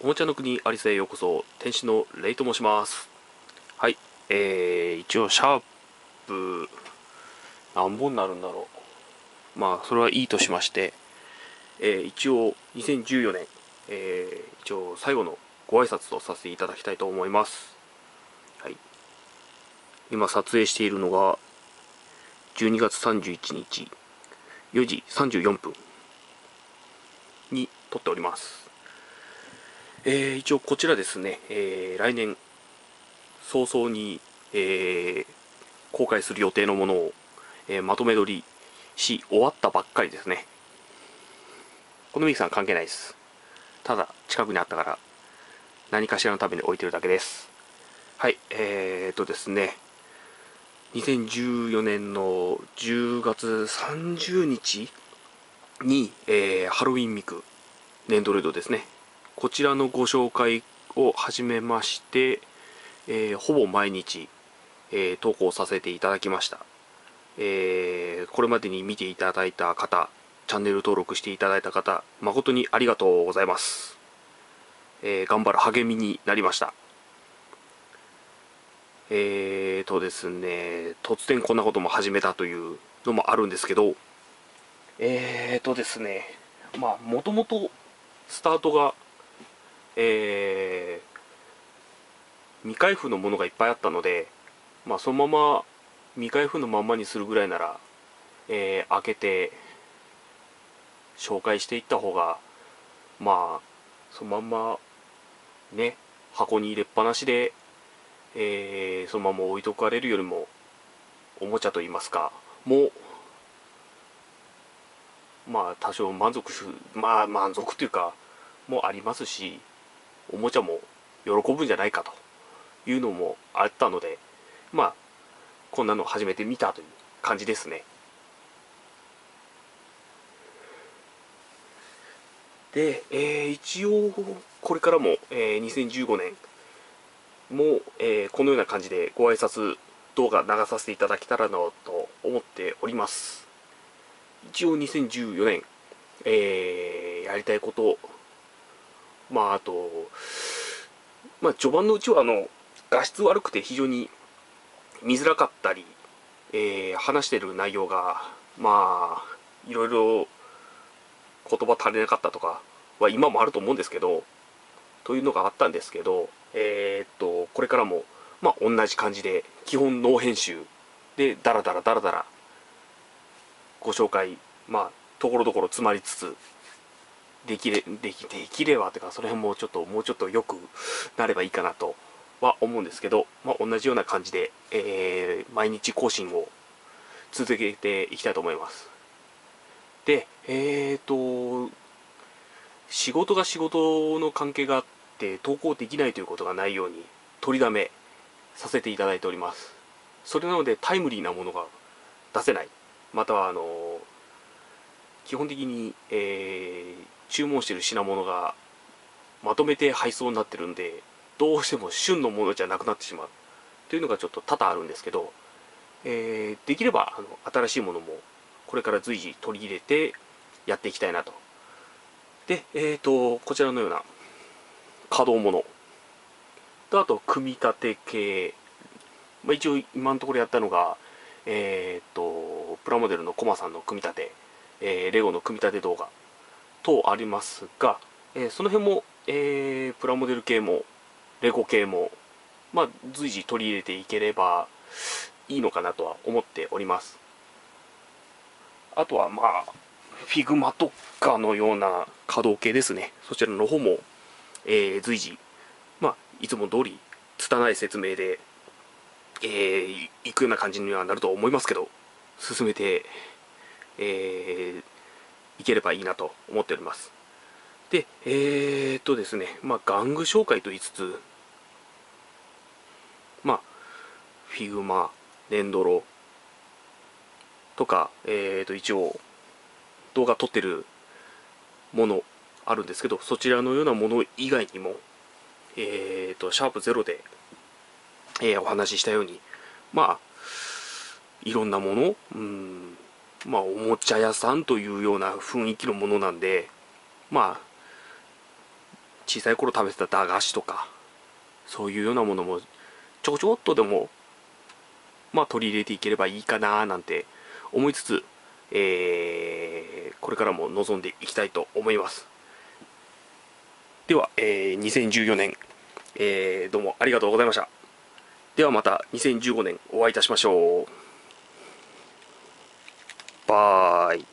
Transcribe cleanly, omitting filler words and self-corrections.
おもちゃの国アリスへようこそ。店主のレイと申します。はい、一応シャープ何本になるんだろう。まあそれはいいとしまして、一応2014年、一応最後のご挨拶とさせていただきたいと思います。はい、今撮影しているのが12月31日4時34分に撮っております。一応こちらですね、来年早々に、えー公開する予定のものを、まとめ撮りし終わったばっかりですね。このミキさん関係ないです。ただ近くにあったから何かしらのために置いてるだけです。はい、ですね、2014年の10月30日に、ハロウィンミクネンドロイドですね、こちらのご紹介を始めまして、ほぼ毎日、投稿させていただきました。これまでに見ていただいた方、チャンネル登録していただいた方、誠にありがとうございます。頑張る励みになりました。ですね、突然こんなことも始めたというのもあるんですけど、ですね、まあ、もともとスタートが、未開封のものがいっぱいあったので、まあ、そのまま未開封のまんまにするぐらいなら、開けて紹介していった方が、まあそのまんまね、箱に入れっぱなしで、そのまま置いとかれるよりも、おもちゃといいますかもう、まあ多少満足というかもありますし、おもちゃも喜ぶんじゃないかというのもあったので、まあこんなのを始めてみたという感じですね。で、一応これからも、2015年も、このような感じでご挨拶動画流させていただけたらなと思っております。一応2014年、やりたいこと、あと、序盤のうちは画質悪くて非常に見づらかったり、話してる内容がいろいろ言葉足りなかったとかは今もあると思うんですけど、というのがあったんですけど、これからも同じ感じで基本ノー編集でダラダラダラダラご紹介、ところどころ詰まりつつできればというか、その辺ももうちょっと良くなればいいかなとは思うんですけど、同じような感じで、毎日更新を続けていきたいと思います。で、仕事が仕事の関係があって投稿できないということがないように取りだめさせていただいております。それなのでタイムリーなものが出せない、または基本的に、注文している品物がまとめて配送になってるんで、どうしても旬のものじゃなくなってしまうというのがちょっと多々あるんですけど、できれば新しいものもこれから随時取り入れてやっていきたいなと。で、こちらのような稼働ものと、あと組み立て系、一応今のところやったのが、プラモデルのコマさんの組み立て、レゴの組み立て動画等ありますが、その辺も、プラモデル系もレゴ系も、随時取り入れていければいいのかなとは思っております。あとはフィグマとかのような稼働系ですね、そちらの方も、随時、いつも通り拙い説明で、いくような感じにはなると思いますけど、進めて、いければいいなと思っております。で、ですね、玩具紹介と言いつつ、フィグマ、ネンドロとか、一応動画撮ってるものあるんですけど、そちらのようなもの以外にも、シャープゼロで、お話ししたように、いろんなもの、おもちゃ屋さんというような雰囲気のものなんで、 小さい頃食べてた駄菓子とか、そういうようなものもちょこちょこっとでもまあ取り入れていければいいかななんて思いつつ、これからも臨んでいきたいと思います。では、2014年、どうもありがとうございました。ではまた2015年お会いいたしましょう。バイ。